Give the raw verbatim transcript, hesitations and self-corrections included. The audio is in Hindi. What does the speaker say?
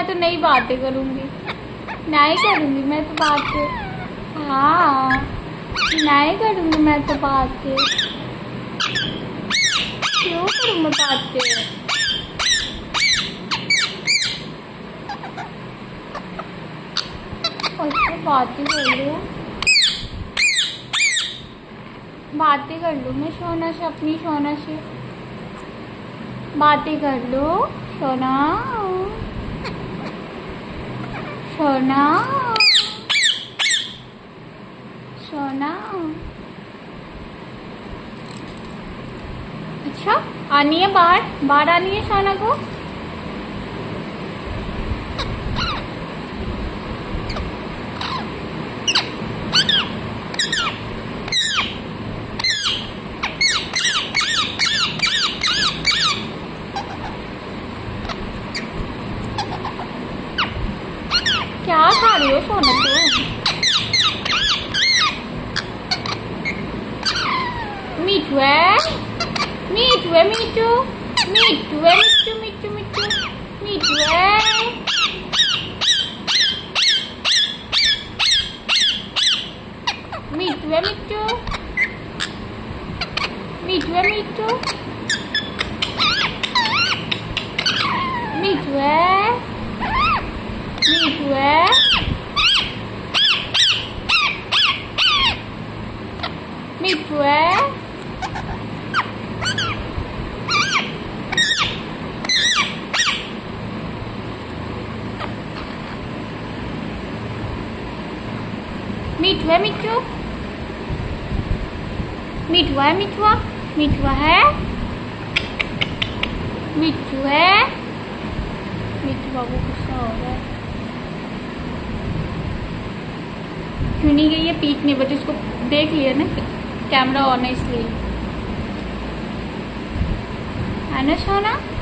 मैं तो नहीं बातें करूंगी, नहीं करूंगी मैं तो बातें। हाँ नहीं करूंगी मैं तो बातें। क्यों करूँ मैं बातें? और बातें कर लूँ, बातें कर लूँ मैं सोना से, अपनी सोना से बातें कर लो सोना, सोना सोना। अच्छा आनी है बाहर, बाहर आनी है सोना को। क्या खा रही हो सोना तो? मीठू है, मीठू है, मीठू मीठू है, मीठू मीठू मीठू मीठू है। मीठू है, मीठू मीठू है, मीठू मीठू है, मीठू है, मीठू है। मीठू है, मीठू मीठुआ है, मीठुआ मीठुआ है, मीठू है। मीठू बाबू गुस्सा हो रहा है, क्यों नहीं गई है पीटने? बट इसको देख लिया ना, कैमरा ऑन है इसलिए, है ना सोना?